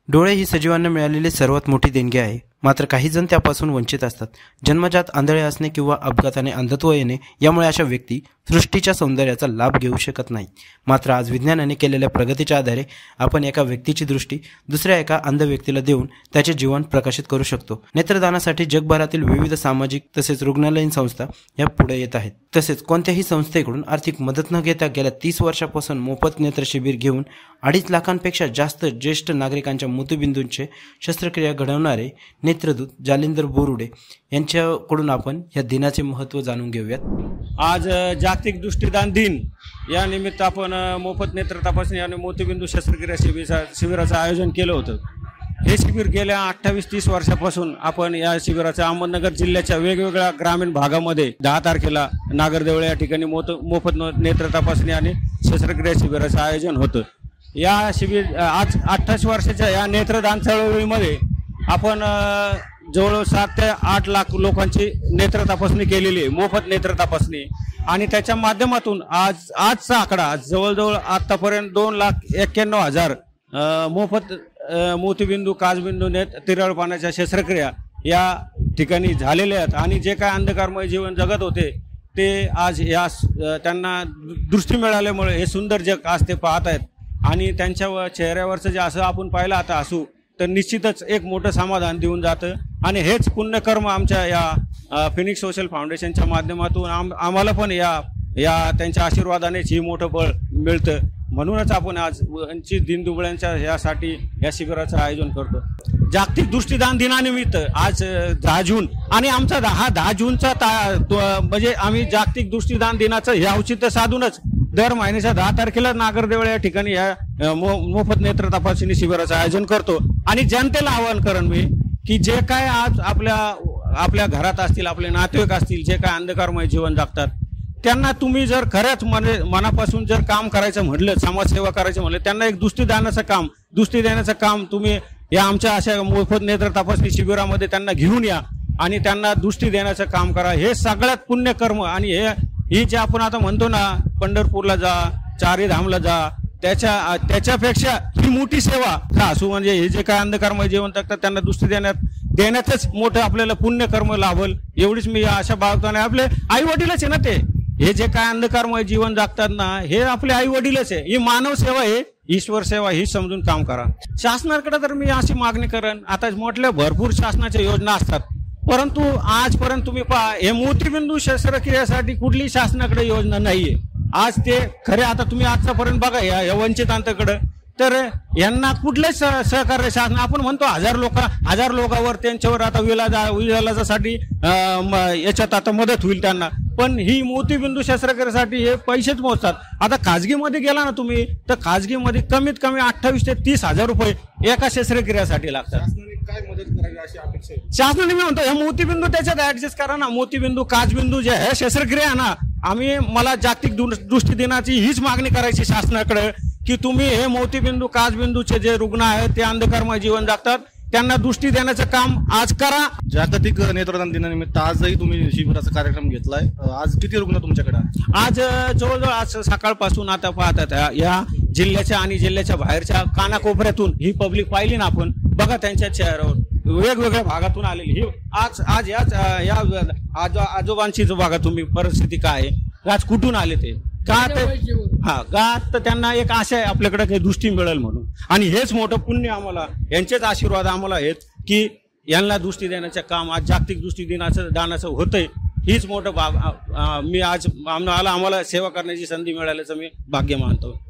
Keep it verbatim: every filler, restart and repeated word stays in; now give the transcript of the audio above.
डोळे ही सजीवांना मिळालेली सर्वात मोठी देणगी आहे, मात्र काही जण त्यापासून वंचित असतात. जन्मजात आंधळे असणे किंवा अपघाताने अंधत्व येणे यामुळे अशा व्यक्ती सृष्टीच्या सौंदर्याचा लाभ घेऊ शकत नाही. मात्र आज विज्ञानाने केलेल्या प्रगतीच्या आधारे आपण एका व्यक्तीची दृष्टी दुसऱ्या एका अंध व्यक्तीला देऊन त्याचे जीवन प्रकाशित करू शकतो. नेत्रदानासाठी जगभरातील विविध सामाजिक तसेच रुग्णालयीन संस्था या पुढे येत आहेत. तसेच कोणत्याही संस्थेकडून आर्थिक मदत न घेता गेल्या तीस वर्षापासून मोफत नेत्र शिबिर घेऊन अडीच लाखांपेक्षा जास्त ज्येष्ठ नागरिकांच्या मोतीबिंदूंचे शस्त्रक्रिया घडवणारे नेत्रदूत जालिंदर बोरुडे यांच्याकडून आपण या दिनाचे महत्त्व जाणून घेऊयात. आज जागतिक दृष्टिदान दिन या निमित्त आपण मोफत नेत्र तपासणी आणि मोतीबिंदू शस्त्रक्रिया शिबिरा शिबिराचं आयोजन केलं होतं. हे शिबिर गेल्या अठ्ठावीस तीस वर्षापासून आपण या शिबिराचं अहमदनगर जिल्ह्याच्या वेगवेगळ्या ग्रामीण भागामध्ये दहा तारखेला नागरदेवळे या ठिकाणी मोत मोफत नेत्र तपासणी आणि शस्त्रक्रिया शिबिराचं आयोजन होतं. या शिबिर आज अठ्ठावीस वर्षाच्या या नेत्रदान चळवळीमध्ये आपण जवळ सात ते आठ लाख लोकांची नेत्र तपासणी केलेली आहे, मोफत नेत्र तपासणी. आणि त्याच्या माध्यमातून आज आजचा आकडा जवळजवळ आतापर्यंत दोन लाख एक्क्याण्णव हजार मोफत मोतीबिंदू काचबिंदू नेत्र तिरळ पाण्याच्या शस्त्रक्रिया या ठिकाणी झालेल्या आहेत. आणि जे काय अंधकारमय जीवन जगत होते ते आज या त्यांना दृष्टी मिळाल्यामुळे हे सुंदर जग आज ते पाहत आहेत. आणि त्यांच्या चेहऱ्यावरचं जे असं आपण पाहिलं आता असू तर निश्चितच एक मोठं समाधान देऊन जातं. आणि हेच पुण्यकर्म आमच्या या फिनिक्स सोशल फाउंडेशनच्या माध्यमातून आम आम्हाला पण या या त्यांच्या आशीर्वादानेच ही मोठं बळ मिळतं. म्हणूनच आपण आज वंचित दीनदुबळ्यांच्या यासाठी या शिबिराचं आयोजन करतो. जागतिक दृष्टिदान दिनानिमित्त आज दहा जून आणि आमचा दहा दहा जूनचा ता म्हणजे आम्ही जागतिक दृष्टिदान दिनाचं हे औचित्य साधूनच दर महिन्याच्या दहा तारखेला नागरदेवळे या ठिकाणी या मो मोफत नेत्र तपासणी शिबिराचं आयोजन करतो. आणि जनतेला आवाहन करेन मी की जे काय आज आपल्या आपल्या घरात असतील, आपले नातेवाईक असतील, जे काय अंधकारमय जीवन जगतात, त्यांना तुम्ही जर खरंच मने मनापासून जर काम करायचं म्हटलं, समाजसेवा करायचं म्हटलं, त्यांना एक दृष्टी देण्याचं काम दृष्टी देण्याचं काम तुम्ही या आमच्या अशा मोफत नेत्र तपासणी शिबिरामध्ये त्यांना घेऊन या आणि त्यांना दृष्टी देण्याचं काम करा. हे सगळ्यात पुण्यकर्म. आणि हे ही जे आपण आता म्हणतो ना, पंढरपूरला जा, चारी धामला जा, त्याच्या त्याच्यापेक्षा ही मोठी सेवा का असू. म्हणजे हे जे काय अंधकारमय जीवन जगतात त्यांना दृष्टी देण्यात देण्यातच मोठं आपल्याला पुण्यकर्म लाभल एवढीच मी अशा बाळगताना. आपले आई वडीलच आहे ना ते, हे जे काय अंधकारमय जीवन जगतात ना हे आपले आई वडीलच आहे. ही मानव सेवा आहे, ईश्वर सेवा ही समजून काम करा. शासनाकडे तर मी अशी मागणी करेन, आता म्हटलं भरपूर शासनाच्या योजना असतात, परंतु आजपर्यंत तुम्ही पहा हे मोतीबिंदू शस्त्रक्रियेसाठी कुठली शासनाकडे योजना नाहीये. आज ते खरे आता तुम्ही आजपर्यंत बघा या, या वंचितांकडे तर यांना कुठलेच सहकार्य शासन. आपण म्हणतो हजार लोक हजार लोकांवर त्यांच्यावर आता विलाजा विलाजासाठी याच्यात आता मदत होईल त्यांना, पण ही मोतीबिंदू शस्त्रक्रियेसाठी हे पैसेच मोजतात. आता खाजगीमध्ये गेला ना तुम्ही तर खाजगीमध्ये कमीत कमी अठ्ठावीस ते तीस हजार रुपये एका शस्त्रक्रियेसाठी लागतात. काय मदत करावी अशी अपेक्षा आहे शासनाने? मी म्हणतो हे मोतीबिंदू त्याच्यात ऍडजस्ट करा ना. मोतीबिंदू काचबिंदू जे आहे शस्त्रक्रिया ना, आम्ही मला जागतिक दृष्टी दिनाची हीच मागणी करायची शासनाकडे की तुम्ही हे मोतीबिंदू काचबिंदूचे जे रुग्ण आहेत ते अंधकारमय जीवन जगतात त्यांना दृष्टी देण्याचं काम आज करा. जागतिक नेत्रदान दिनानिमित्त आजही तुम्ही शिबिराचा कार्यक्रम घेतलाय. आज किती रुग्ण तुमच्याकडे? आज जवळजवळ आज सकाळपासून आता पाहतात या जिल्ह्याच्या आणि जिल्ह्याच्या बाहेरच्या कानाकोपऱ्यातून ही पब्लिक पाहिली ना आपण, बघा त्यांच्या चेहऱ्यावर वेगवेगळ्या भागातून आलेली ही आज आज याच या आज आजोबांची जो बघा तुम्ही परिस्थिती काय आहे, आज कुठून आले ते का ते हा का तर त्यांना एक आशा आहे आपल्याकडे काही दृष्टी मिळेल म्हणून. आणि हेच मोठं पुण्य आम्हाला, यांचेच आशीर्वाद आम्हाला आहेत की यांना दृष्टी देण्याचं काम आज जागतिक दृष्टी दिनाचं दानाचं होतंय. हीच मोठं बाब मी आज आम्हाला आम्हाला सेवा करण्याची संधी मिळाल्याचं मी भाग्य मानतो.